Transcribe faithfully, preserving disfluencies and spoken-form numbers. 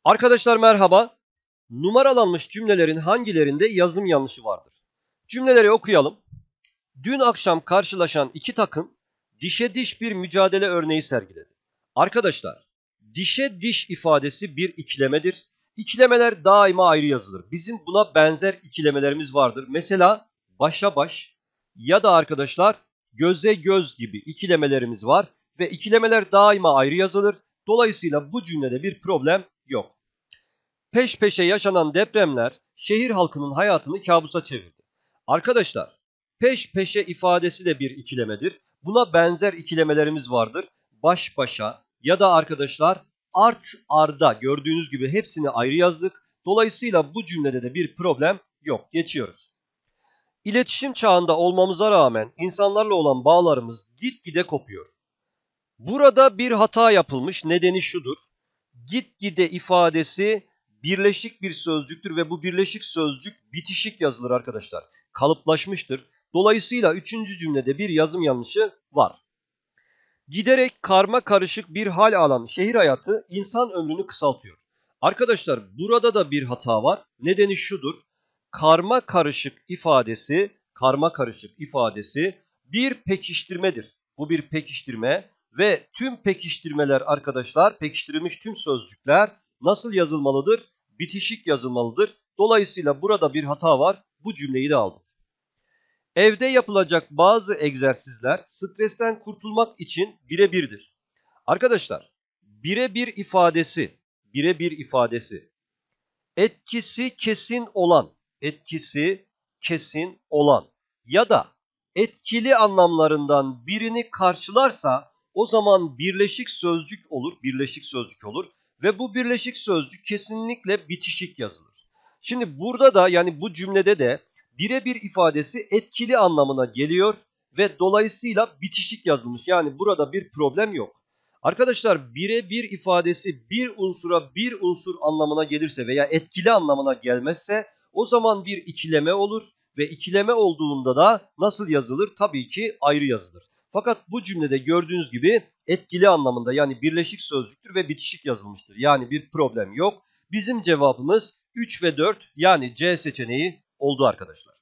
Arkadaşlar merhaba. Numaralanmış cümlelerin hangilerinde yazım yanlışı vardır? Cümleleri okuyalım. Dün akşam karşılaşan iki takım dişe diş bir mücadele örneği sergiledi. Arkadaşlar, dişe diş ifadesi bir ikilemedir. İkilemeler daima ayrı yazılır. Bizim buna benzer ikilemelerimiz vardır. Mesela başa baş ya da arkadaşlar göze göz gibi ikilemelerimiz var ve ikilemeler daima ayrı yazılır. Dolayısıyla bu cümlede bir problem yok. Peş peşe yaşanan depremler şehir halkının hayatını kabusa çevirdi. Arkadaşlar, peş peşe ifadesi de bir ikilemedir. Buna benzer ikilemelerimiz vardır. Baş başa ya da arkadaşlar art arda, gördüğünüz gibi hepsini ayrı yazdık. Dolayısıyla bu cümlede de bir problem yok. Geçiyoruz. İletişim çağında olmamıza rağmen insanlarla olan bağlarımız gitgide kopuyor. Burada bir hata yapılmış. Nedeni şudur. Gitgide ifadesi birleşik bir sözcüktür ve bu birleşik sözcük bitişik yazılır arkadaşlar. Kalıplaşmıştır. Dolayısıyla üçüncü cümlede bir yazım yanlışı var. Giderek karma karışık bir hal alan şehir hayatı insan ömrünü kısaltıyor. Arkadaşlar burada da bir hata var. Nedeni şudur. Karma karışık ifadesi, karma karışık ifadesi bir pekiştirmedir. Bu bir pekiştirme ve tüm pekiştirmeler arkadaşlar, pekiştirilmiş tüm sözcükler nasıl yazılmalıdır? Bitişik yazılmalıdır. Dolayısıyla burada bir hata var. Bu cümleyi de aldım. Evde yapılacak bazı egzersizler stresten kurtulmak için birebirdir. Arkadaşlar, birebir ifadesi, birebir ifadesi, etkisi kesin olan, etkisi kesin olan ya da etkili anlamlarından birini karşılarsa o zaman birleşik sözcük olur, birleşik sözcük olur ve bu birleşik sözcük kesinlikle bitişik yazılır. Şimdi burada da yani bu cümlede de birebir ifadesi etkili anlamına geliyor ve dolayısıyla bitişik yazılmış. Yani burada bir problem yok. Arkadaşlar birebir ifadesi bir unsura bir unsur anlamına gelirse veya etkili anlamına gelmezse o zaman bir ikileme olur ve ikileme olduğunda da nasıl yazılır? Tabii ki ayrı yazılır. Fakat bu cümlede gördüğünüz gibi etkili anlamında yani birleşik sözcüktür ve bitişik yazılmıştır. Yani bir problem yok. Bizim cevabımız üç ve dört yani C seçeneği oldu arkadaşlar.